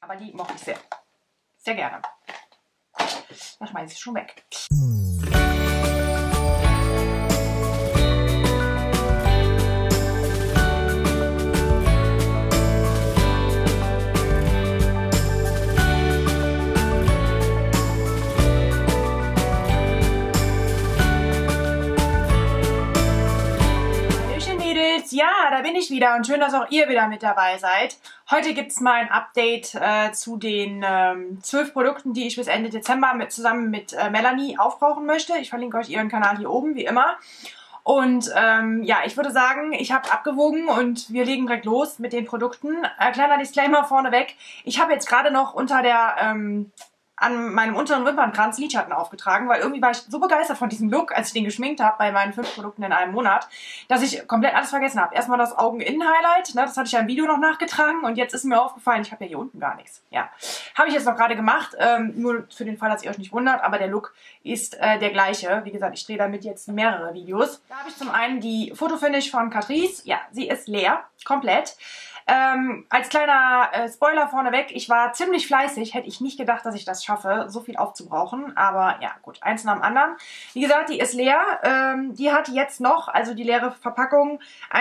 Aber die mochte ich sehr. Sehr gerne. Da schmeiße ich schon weg. Ja, da bin ich wieder und schön, dass auch ihr wieder mit dabei seid. Heute gibt es mal ein Update zu den 12 Produkten, die ich bis Ende Dezember zusammen mit Melanie aufbrauchen möchte. Ich verlinke euch ihren Kanal hier oben, wie immer. Und ja, ich würde sagen, ich habe abgewogen und wir legen direkt los mit den Produkten. Kleiner Disclaimer vorneweg. Ich habe jetzt gerade noch unter der... an meinem unteren Wimpernkranz Lidschatten aufgetragen, weil irgendwie war ich so begeistert von diesem Look, als ich den geschminkt habe bei meinen 5 Produkten in einem Monat, dass ich komplett alles vergessen habe. Erstmal das Augeninnen-Highlight, ne, das hatte ich ja im Video noch nachgetragen und jetzt ist mir aufgefallen, ich habe ja hier unten gar nichts. Ja, habe ich jetzt noch gerade gemacht, nur für den Fall, dass ihr euch nicht wundert, aber der Look ist der gleiche. Wie gesagt, ich drehe damit jetzt mehrere Videos. Da habe ich zum einen die Fotofinish von Catrice. Ja, sie ist leer, komplett. Als kleiner Spoiler vorneweg, ich war ziemlich fleißig, hätte ich nicht gedacht, dass ich das schaffe, so viel aufzubrauchen, aber ja gut, eins nach dem anderen. Wie gesagt, die ist leer, die hat jetzt noch, also die leere Verpackung,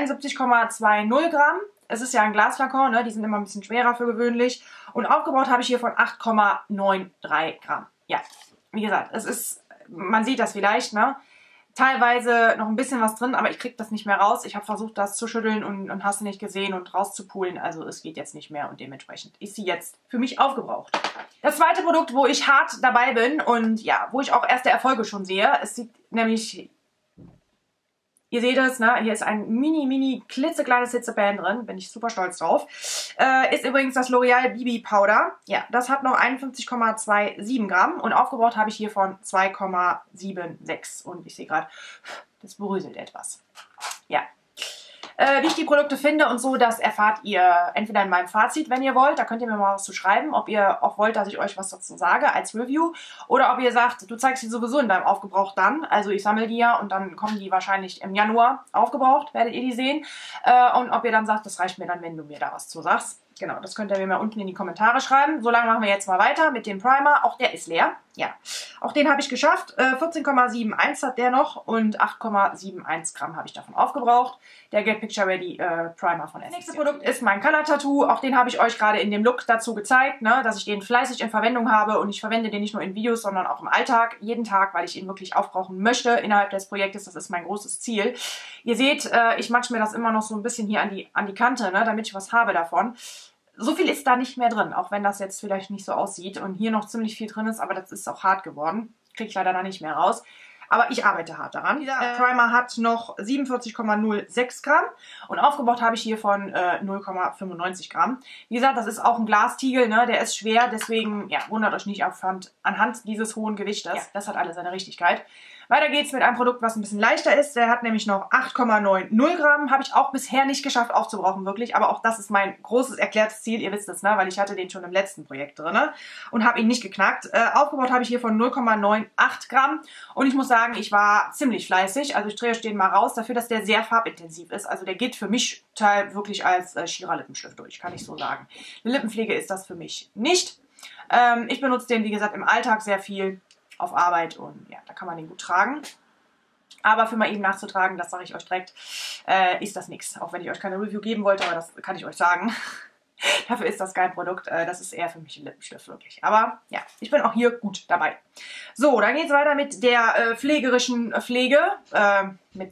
71,20 Gramm. Es ist ja ein Glasflakon, ne? Die sind immer ein bisschen schwerer für gewöhnlich und aufgebraucht habe ich hier von 8,93 Gramm. Ja, wie gesagt, es ist, man sieht das vielleicht, ne? Teilweise noch ein bisschen was drin, aber ich kriege das nicht mehr raus. Ich habe versucht, das zu schütteln und hast du nicht gesehen und rauszupulen. Also es geht jetzt nicht mehr und dementsprechend ist sie jetzt für mich aufgebraucht. Das zweite Produkt, wo ich hart dabei bin und ja, wo ich auch erste Erfolge schon sehe, es sieht nämlich... Ihr seht es, ne? Hier ist ein mini klitzekleines Hitzeband drin. Bin ich super stolz drauf. Ist übrigens das L'Oreal BB Powder. Ja, das hat noch 51,27 Gramm. Und aufgebraucht habe ich hier von 2,76. Und ich sehe gerade, das bröselt etwas. Ja. Wie ich die Produkte finde und so, das erfahrt ihr entweder in meinem Fazit, wenn ihr wollt. Da könnt ihr mir mal was zu schreiben, ob ihr auch wollt, dass ich euch was dazu sage als Review. Oder ob ihr sagt, du zeigst die sowieso in deinem Aufgebraucht dann. Also ich sammle die ja und dann kommen die wahrscheinlich im Januar aufgebraucht, werdet ihr die sehen. Und ob ihr dann sagt, das reicht mir dann, wenn du mir da was zu sagst. Genau, das könnt ihr mir mal unten in die Kommentare schreiben. So lange machen wir jetzt mal weiter mit dem Primer. Auch der ist leer. Ja, auch den habe ich geschafft. 14,71 hat der noch und 8,71 Gramm habe ich davon aufgebraucht. Der Get Picture Ready Primer von Essence. Das nächste Produkt ist mein Color Tattoo. Auch den habe ich euch gerade in dem Look dazu gezeigt, ne, dass ich den fleißig in Verwendung habe. Und ich verwende den nicht nur in Videos, sondern auch im Alltag. Jeden Tag, weil ich ihn wirklich aufbrauchen möchte innerhalb des Projektes. Das ist mein großes Ziel. Ihr seht, ich matsche mir das immer noch so ein bisschen hier an die Kante, ne, damit ich was habe davon. So viel ist da nicht mehr drin, auch wenn das jetzt vielleicht nicht so aussieht und hier noch ziemlich viel drin ist, aber das ist auch hart geworden. Kriege ich leider noch nicht mehr raus. Aber ich arbeite hart daran. Dieser Primer hat noch 47,06 Gramm und aufgebraucht habe ich hier von 0,95 Gramm. Wie gesagt, das ist auch ein Glastiegel, ne? Der ist schwer, deswegen ja, wundert euch nicht anhand dieses hohen Gewichtes. Ja, das hat alles seine Richtigkeit. Weiter geht's mit einem Produkt, was ein bisschen leichter ist. Der hat nämlich noch 8,90 Gramm. Habe ich auch bisher nicht geschafft aufzubrauchen, wirklich. Aber auch das ist mein großes erklärtes Ziel. Ihr wisst es, ne? Weil ich hatte den schon im letzten Projekt drin und habe ihn nicht geknackt. Aufgebaut habe ich hier von 0,98 Gramm. Und ich muss sagen, ich war ziemlich fleißig. Also ich drehe euch den mal raus, dafür, dass der sehr farbintensiv ist. Also der geht für mich wirklich als Schierer-Lippenstift durch, kann ich so sagen. Eine Lippenpflege ist das für mich nicht. Ich benutze den, wie gesagt, im Alltag sehr viel. Auf Arbeit und ja, da kann man den gut tragen. Aber für mal eben nachzutragen, das sage ich euch direkt, ist das nichts. Auch wenn ich euch keine Review geben wollte, aber das kann ich euch sagen. Dafür ist das kein Produkt. Das ist eher für mich ein Lippenstift, wirklich. Aber ja, ich bin auch hier gut dabei. So, dann geht es weiter mit der pflegerischen Pflege. Nicht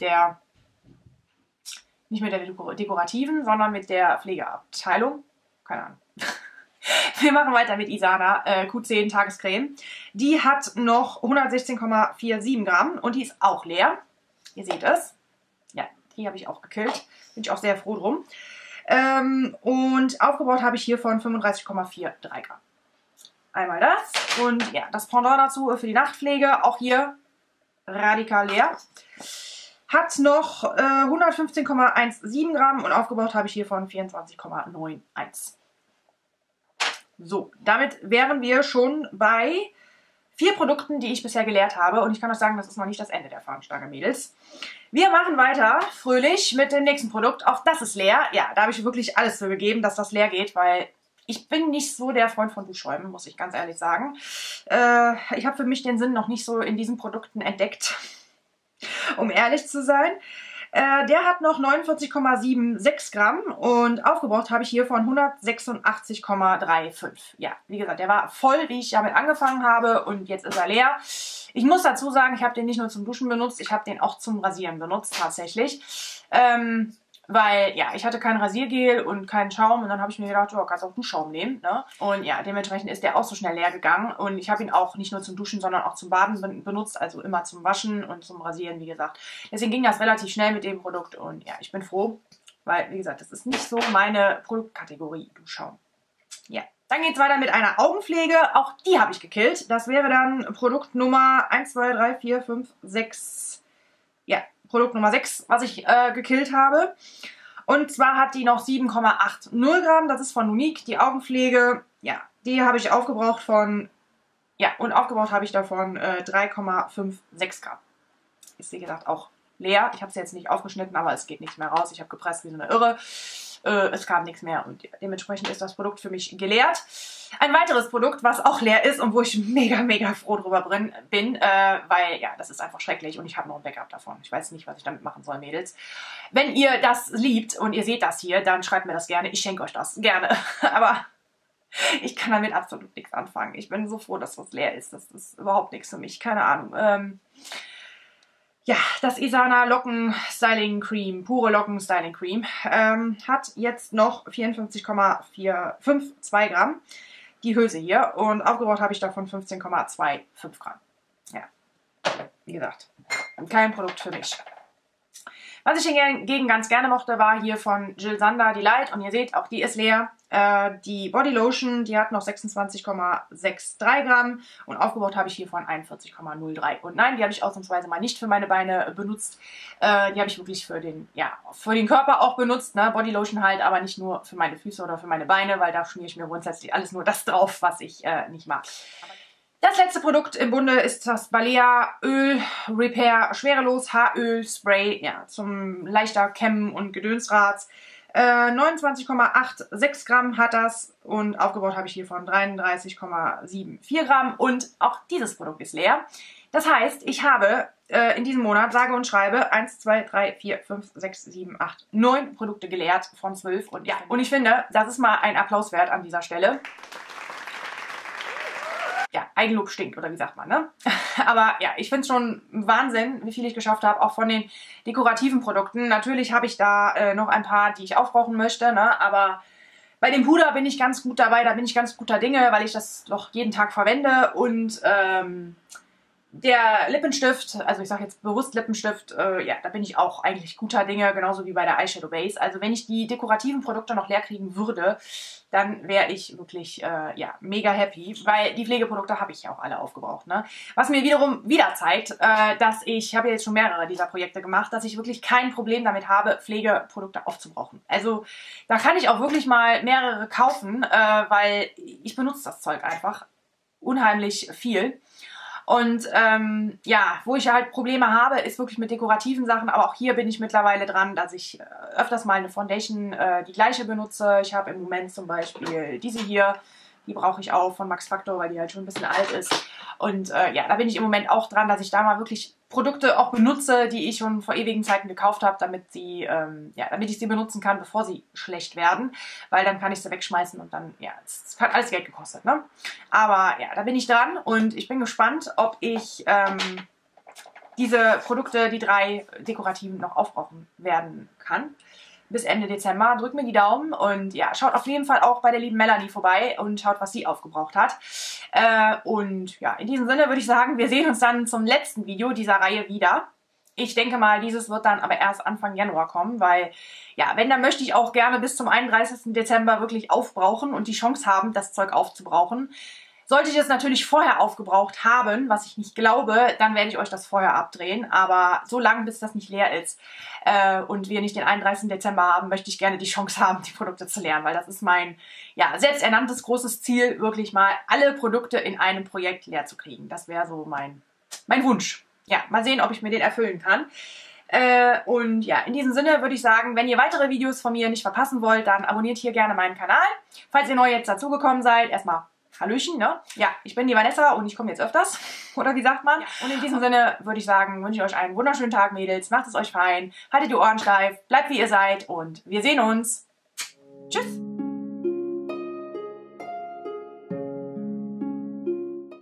mit der dekorativen, sondern mit der Pflegeabteilung. Keine Ahnung. Wir machen weiter mit Isana Q10 Tagescreme. Die hat noch 116,47 Gramm und die ist auch leer. Ihr seht es. Ja, die habe ich auch gekillt. Bin ich auch sehr froh drum. Und aufgebaut habe ich hier von 35,43 Gramm. Einmal das. Und ja, das Pendant dazu für die Nachtpflege. Auch hier radikal leer. Hat noch 115,17 Gramm und aufgebaut habe ich hier von 24,91. So, damit wären wir schon bei 4 Produkten, die ich bisher geleert habe. Und ich kann euch sagen, das ist noch nicht das Ende der Fahnenstange, Mädels. Wir machen weiter, fröhlich, mit dem nächsten Produkt. Auch das ist leer. Ja, da habe ich wirklich alles für gegeben, dass das leer geht, weil Ich bin nicht so der Freund von Duschschäumen, muss ich ganz ehrlich sagen. Ich habe für mich den Sinn noch nicht so in diesen Produkten entdeckt, um ehrlich zu sein. Der hat noch 49,76 Gramm und aufgebraucht habe ich hier von 186,35. Ja, wie gesagt, der war voll, wie ich damit angefangen habe und jetzt ist er leer. Ich muss dazu sagen, ich habe den nicht nur zum Duschen benutzt, ich habe den auch zum Rasieren benutzt tatsächlich. Weil, ja, ich hatte kein Rasiergel und keinen Schaum und dann habe ich mir gedacht, oh, kannst auch Duschschaum nehmen, ne? Und ja, dementsprechend ist der auch so schnell leer gegangen und ich habe ihn auch nicht nur zum Duschen, sondern auch zum Baden benutzt, also immer zum Waschen und zum Rasieren, wie gesagt. Deswegen ging das relativ schnell mit dem Produkt und ja, ich bin froh, weil, wie gesagt, das ist nicht so meine Produktkategorie, Duschschaum. Ja. Dann geht es weiter mit einer Augenpflege. Auch die habe ich gekillt. Das wäre dann Produkt Nummer 1, 2, 3, 4, 5, 6. Ja, Produkt Nummer 6, was ich gekillt habe. Und zwar hat die noch 7,80 Gramm. Das ist von Nunik. Die Augenpflege, ja, die habe ich aufgebraucht von, ja, und aufgebraucht habe ich davon 3,56 Gramm. Ist, wie gesagt, auch leer. Ich habe es jetzt nicht aufgeschnitten, aber es geht nichts mehr raus. Ich habe gepresst wie so eine Irre. Es kam nichts mehr und dementsprechend ist das Produkt für mich geleert. Ein weiteres Produkt, was auch leer ist und wo ich mega, mega froh drüber bin, weil, ja, das ist einfach schrecklich und ich habe noch ein Backup davon. Ich weiß nicht, was ich damit machen soll, Mädels. Wenn ihr das liebt und ihr seht das hier, dann schreibt mir das gerne. Ich schenke euch das gerne. Aber ich kann damit absolut nichts anfangen. Ich bin so froh, dass das leer ist. Das ist überhaupt nichts für mich. Keine Ahnung. Ja, das Isana Locken Styling Cream, pure Locken Styling Cream, hat jetzt noch 54,452 Gramm, die Hülse hier. Und aufgebraucht habe ich davon 15,25 Gramm. Ja, wie gesagt, kein Produkt für mich. Was ich hingegen ganz gerne mochte, war hier von Jill Sander die Light. Und ihr seht, auch die ist leer. Die Body Lotion, die hat noch 26,63 Gramm. Und aufgebraucht habe ich hier von 41,03. Und nein, die habe ich ausnahmsweise mal nicht für meine Beine benutzt. Die habe ich wirklich für den, ja, für den Körper auch benutzt. Ne? Body Lotion halt, aber nicht nur für meine Füße oder für meine Beine, weil da schmiere ich mir grundsätzlich alles nur das drauf, was ich nicht mag. Das letzte Produkt im Bunde ist das Balea Öl Repair Schwerelos Haaröl Spray, ja, zum leichter Kämmen und Gedönsrad. 29,86 Gramm hat das und aufgebaut habe ich hier von 33,74 Gramm und auch dieses Produkt ist leer. Das heißt, ich habe in diesem Monat, sage und schreibe, 1, 2, 3, 4, 5, 6, 7, 8, 9 Produkte geleert von 12. Und ja, und ich finde, das ist mal ein Applaus wert an dieser Stelle. Ja, Eigenlob stinkt, oder wie sagt man, ne? Aber ja, ich finde es schon Wahnsinn, wie viel ich geschafft habe, auch von den dekorativen Produkten. Natürlich habe ich da noch ein paar, die ich aufbrauchen möchte, ne? Aber bei dem Puder bin ich ganz gut dabei, da bin ich ganz guter Dinge, weil ich das doch jeden Tag verwende. Und der Lippenstift, also ich sage jetzt bewusst Lippenstift, ja, da bin ich auch eigentlich guter Dinge, genauso wie bei der Eyeshadow Base. Also wenn ich die dekorativen Produkte noch leer kriegen würde, dann wäre ich wirklich, ja, mega happy, weil die Pflegeprodukte habe ich ja auch alle aufgebraucht, ne? Was mir wiederum wieder zeigt, dass ich habe jetzt schon mehrere dieser Projekte gemacht, dass ich wirklich kein Problem damit habe, Pflegeprodukte aufzubrauchen. Also da kann ich auch wirklich mal mehrere kaufen, weil ich benutze das Zeug einfach unheimlich viel. Und ja, wo ich halt Probleme habe, ist wirklich mit dekorativen Sachen. Aber auch hier bin ich mittlerweile dran, dass ich öfters mal eine Foundation die gleiche benutze. Ich habe im Moment zum Beispiel diese hier. Die brauche ich auch von Max Factor, weil die halt schon ein bisschen alt ist. Und ja, da bin ich im Moment auch dran, dass ich da mal wirklich Produkte auch benutze, die ich schon vor ewigen Zeiten gekauft habe, damit sie, ja, damit ich sie benutzen kann, bevor sie schlecht werden. Weil dann kann ich sie wegschmeißen und dann, ja, es hat alles Geld gekostet, ne? Aber ja, da bin ich dran und ich bin gespannt, ob ich diese Produkte, die 3 dekorativen, noch aufbrauchen werden kann. Bis Ende Dezember. Drückt mir die Daumen und ja, schaut auf jeden Fall auch bei der lieben Melanie vorbei und schaut, was sie aufgebraucht hat. Und ja, in diesem Sinne würde ich sagen, wir sehen uns dann zum letzten Video dieser Reihe wieder. Ich denke mal, dieses wird dann aber erst Anfang Januar kommen, weil, ja, wenn, dann möchte ich auch gerne bis zum 31. Dezember wirklich aufbrauchen und die Chance haben, das Zeug aufzubrauchen. Sollte ich es natürlich vorher aufgebraucht haben, was ich nicht glaube, dann werde ich euch das vorher abdrehen. Aber so lange, bis das nicht leer ist und wir nicht den 31. Dezember haben, möchte ich gerne die Chance haben, die Produkte zu leeren. Weil das ist mein, ja, selbsternanntes großes Ziel, wirklich mal alle Produkte in einem Projekt leer zu kriegen. Das wäre so mein Wunsch. Ja, mal sehen, ob ich mir den erfüllen kann. Und ja, in diesem Sinne würde ich sagen, wenn ihr weitere Videos von mir nicht verpassen wollt, dann abonniert hier gerne meinen Kanal. Falls ihr neu jetzt dazugekommen seid, erstmal Hallöchen, ne? Ja, ich bin die Vanessa und ich komme jetzt öfters. Oder wie sagt man? Ja. Und in diesem Sinne würde ich sagen, wünsche ich euch einen wunderschönen Tag, Mädels. Macht es euch fein. Haltet die Ohren steif. Bleibt wie ihr seid und wir sehen uns. Tschüss.